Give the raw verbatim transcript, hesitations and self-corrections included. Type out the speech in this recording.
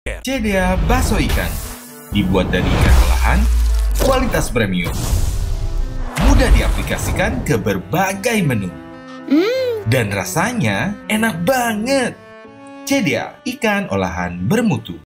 Cedea bakso ikan dibuat dari ikan olahan, kualitas premium, mudah diaplikasikan ke berbagai menu, Hmm, dan rasanya enak banget. Cedea ikan olahan bermutu.